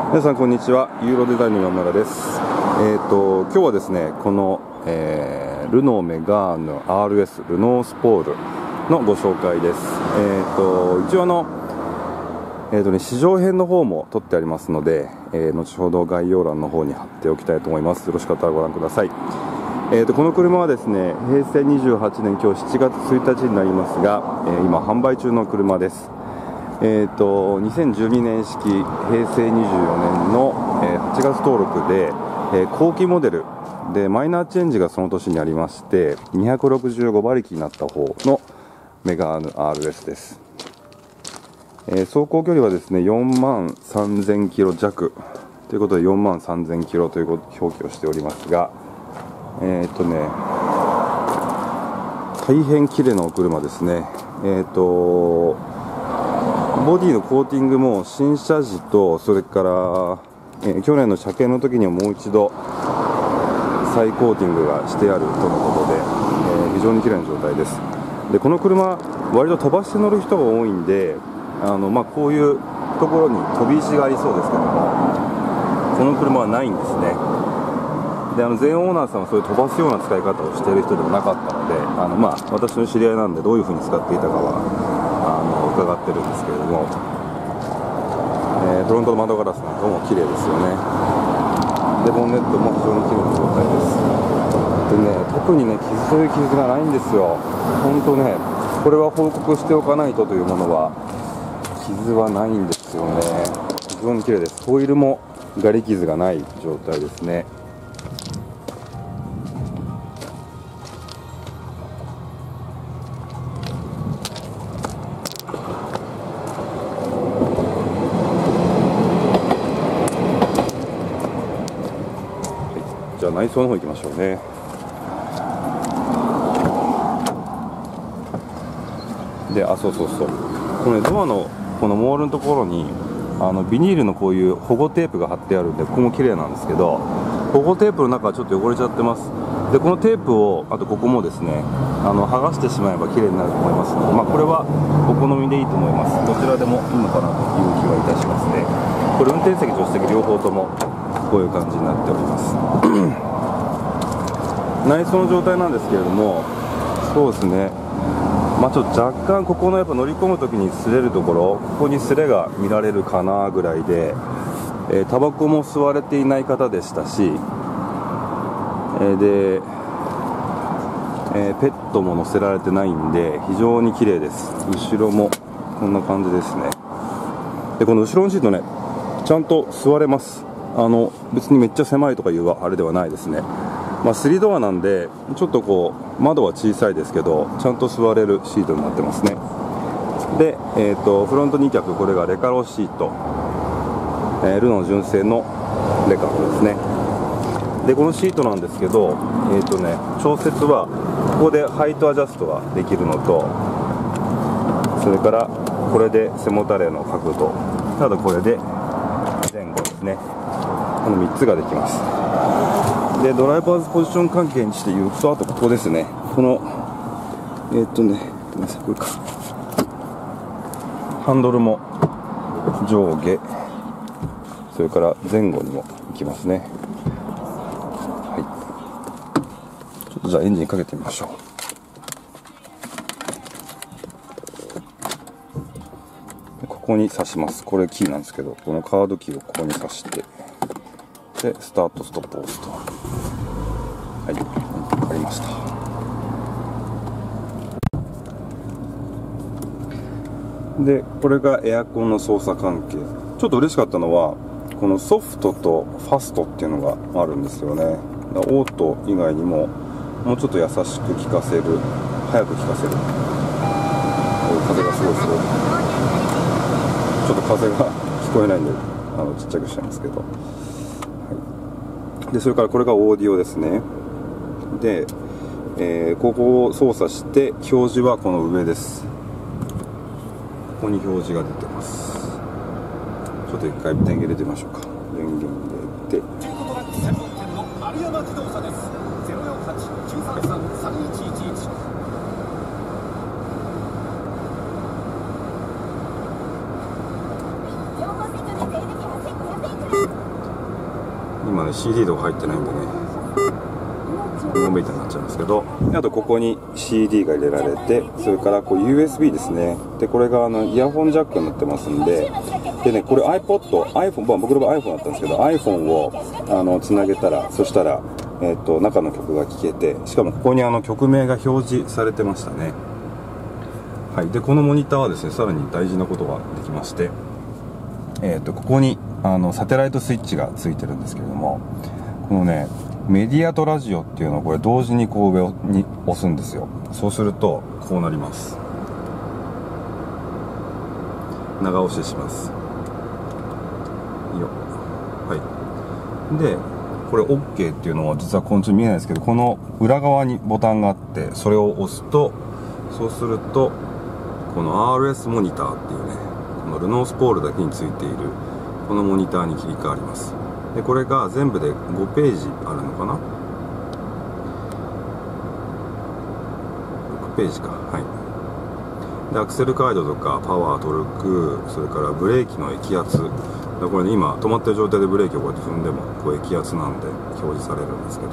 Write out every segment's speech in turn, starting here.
皆さんこんにちは。ユーロデザインの山村です。今日はですね、この、ルノーメガーヌ RS ルノースポールのご紹介です。一応試乗編の方も撮ってありますので、後ほど概要欄の方に貼っておきたいと思います。よろしかったらご覧ください。この車はですね、平成28年今日7月1日になりますが、今販売中の車です。2012年式平成24年の、8月登録で、後期モデルでマイナーチェンジがその年にありまして265馬力になった方のメガーヌ RS です。走行距離はですね4万3000キロ弱ということで4万3000キロという表記をしておりますが、大変綺麗なお車ですね。ボディのコーティングも新車時とそれから、去年の車検の時にはもう一度再コーティングがしてあるとのことで、非常に綺麗な状態です。でこの車割と飛ばして乗る人が多いんでこういうところに飛び石がありそうですけども、この車はないんですね。で前オーナーさんはそういう飛ばすような使い方をしている人でもなかったので私の知り合いなんでどういう風に使っていたかは伺ってるんですけれども、フロントの窓ガラスなんかも綺麗ですよね。でボンネットも非常に綺麗な状態です。でね、特にねそういう傷がないんですよ。本当ね、これは報告しておかないとというものは傷はないんですよね。非常に綺麗です。ホイールもガリ傷がない状態ですね。じゃあ内装の方行きましょうね。でそうこの、ドアのこのモールのところにビニールのこういう保護テープが貼ってあるんで、ここも綺麗なんですけど、保護テープの中はちょっと汚れちゃってます。でこのテープをここもですね剥がしてしまえば綺麗になると思いますので、これはお好みでいいと思います。どちらでもいいのかなという気はいたしますね。これ運転席助手席両方ともこういう感じになっております内装の状態なんですけれども、そうですね、ちょっと若干ここのやっぱ乗り込むときに擦れるところ、ここに擦れが見られるかなぐらいで、タバコも吸われていない方でしたし、で、ペットも乗せられてないんで非常に綺麗です。後ろもこんな感じですね。でこの後ろのシートね、ちゃんと座れます。別にめっちゃ狭いとかいうあれではないですね。3ドアなんでちょっとこう窓は小さいですけどちゃんと座れるシートになってますね。で、フロント2脚、これがレカロシート、ルノー純正のレカロですね。でこのシートなんですけど、調節はここでハイトアジャストができるのと、それからこれで背もたれの角度、ただこれで前後ですね、この3つができます。でドライバーズポジション関係にして言うと、あとここですね、このごめんなさい、これか、ハンドルも上下、それから前後にもいきますね。はい、ちょっとじゃあエンジンかけてみましょう。ここに挿します。これキーなんですけど、このカードキーをここに挿して、でスタートストップを押すと、はい、分かりました。でこれがエアコンの操作関係。ちょっと嬉しかったのはこのソフトとファストっていうのがあるんですよね。オート以外にももうちょっと優しく効かせる、早く効かせる。風がすごいちょっと風が聞こえないんでちっちゃくしたんですけど、でそれからこれがオーディオですね。で、ここを操作して表示はこの上です。ここに表示が出てます。ちょっと一回電源入れてみましょうか。電源入れて、中古トラック専門店の丸山自動車です。048-933-3111。情報セットで税抜き8500円から。 今ね CD とか入ってないんでねのめりになっちゃうんですけど、あとここに CD が入れられて、それからこう USB ですね。でこれがイヤホンジャックになってますんで、でねこれ iPod、iPhone、僕の場合 iPhone だったんですけど iPhone をつなげたら、そしたら中の曲が聴けて、しかもここに曲名が表示されてましたね。はい。でこのモニターはですね、さらに大事なことができまして、ここにサテライトスイッチがついてるんですけれども、このねメディアとラジオっていうのをこれ同時にこう上に押すんですよ。そうするとこうなります。長押しします。よ。はい。でこれ OK っていうのは実はこのち見えないですけど、この裏側にボタンがあって、それを押すと、そうするとこの RS モニターっていうね、このルノースポールだけについているこのモニターに切り替わります。でこれが全部で5ページあるのかな、6ページか。はい。でアクセルガイドとかパワー、トルク、それからブレーキの液圧、これね今止まってる状態でブレーキをこうやって踏んでもこう液圧なんで表示されるんですけど、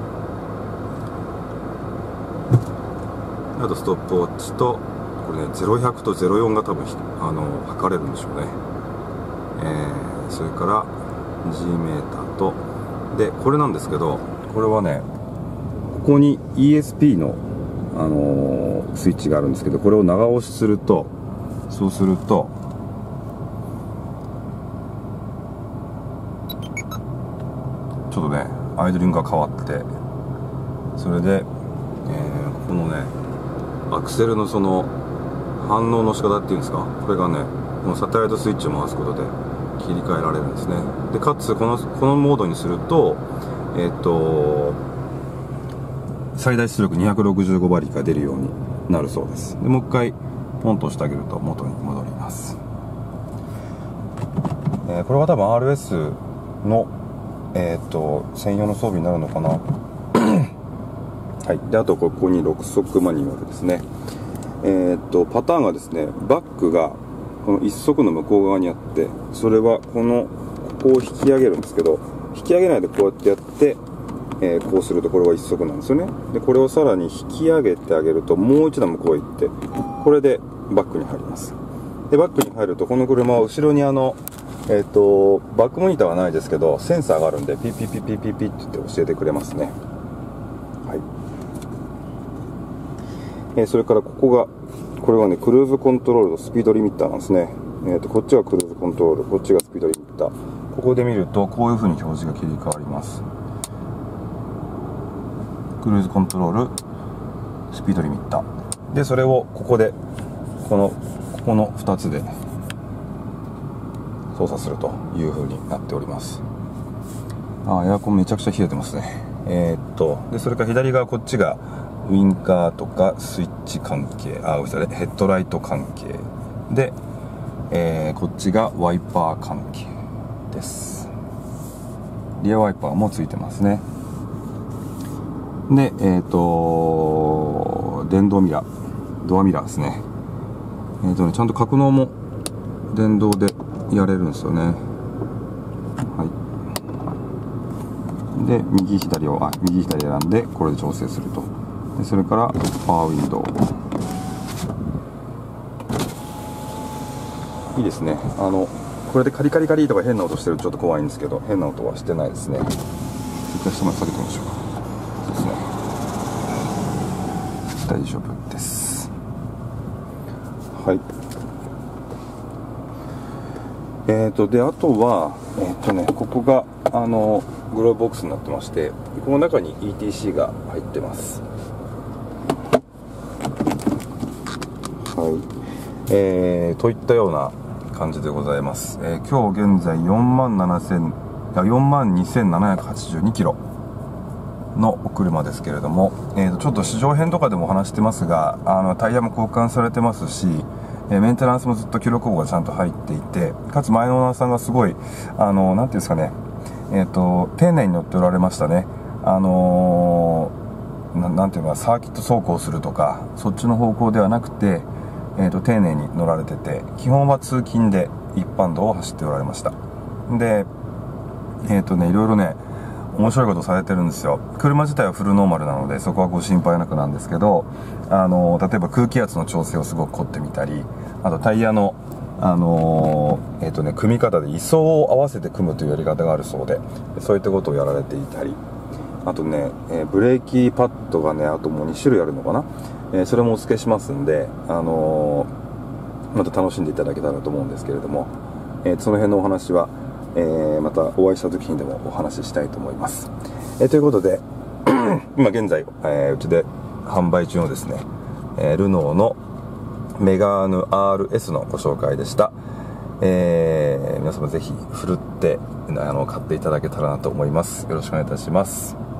あとストップウォッチと、これね0100と04が多分測れるんでしょうね。それから G メーターと、でこれなんですけど、これはねここに ESP の、スイッチがあるんですけど、これを長押しすると、そうするとちょっとねアイドリングが変わって、それで、このねアクセルのその反応の仕方っていうんですか、これがねこのサテライトスイッチを回すことで切り替えられるんですね。でかつこのモードにすると最大出力265馬力が出るようになるそうです。でもう一回ポンと押してあげると元に戻ります。これは多分 RS の専用の装備になるのかなはい。であとここに6速マニュアルですね。パターンがですね、バックがこの1速の向こう側にあって、それはここを引き上げるんですけど、引き上げないでこうやってやって、こうするとこれは1速なんですよね。でこれをさらに引き上げてあげるともう一段向こうへ行って、これでバックに入ります。でバックに入るとこの車は後ろにバックモニターはないですけどセンサーがあるんでピッピッピッピッピッピッって言って教えてくれますね。はい。それからこれはねクルーズコントロールとスピードリミッターなんですね。こっちがクルーズコントロール、こっちがスピードリミッター。ここで見るとこういう風に表示が切り替わります。クルーズコントロール、スピードリミッターで、それをここでこの2つで操作するという風になっております。エアコンめちゃくちゃ冷えてますね。でそれから左側こっちがウインカーとかスイッチ関係、ヘッドライト関係で、こっちがワイパー関係です。リアワイパーもついてますね。で電動ミラー、ドアミラーですね。ちゃんと格納も電動でやれるんですよね。はい。で右左選んでこれで調整すると。でそれからパワーウィンドウいいですね。これでカリカリカリとか変な音してるとちょっと怖いんですけど、変な音はしてないですね。一回下まで下げてみましょうか。そうですね、大丈夫です。はい。であとはここがグローブボックスになってまして、この中に ETC が入ってます。はい。といったような感じでございます。今日現在42,782キロのお車ですけれども、ちょっと試乗編とかでもお話してますが、タイヤも交換されてますし、メンテナンスもずっと記録簿がちゃんと入っていて、かつ前のオーナーさんがすごいなんていうんですかね、丁寧に乗っておられましたね。なんていうか、サーキット走行するとかそっちの方向ではなくて、丁寧に乗られてて、基本は通勤で一般道を走っておられました。でいろいろね面白いことされてるんですよ。車自体はフルノーマルなのでそこはご心配なくなんですけど、例えば空気圧の調整をすごく凝ってみたり、あとタイヤの組み方で位相を合わせて組むというやり方があるそうで、そういったことをやられていたり、あとね、ブレーキパッドがね、あともう2種類あるのかな、それもお付けしますんで、また楽しんでいただけたらと思うんですけれども、その辺のお話は、またお会いした時にでもお話ししたいと思います。ということで今現在、うちで販売中のですね、ルノーのメガーヌ RS のご紹介でした。皆様ぜひふるって買っていただけたらなと思います。よろしくお願いいたします。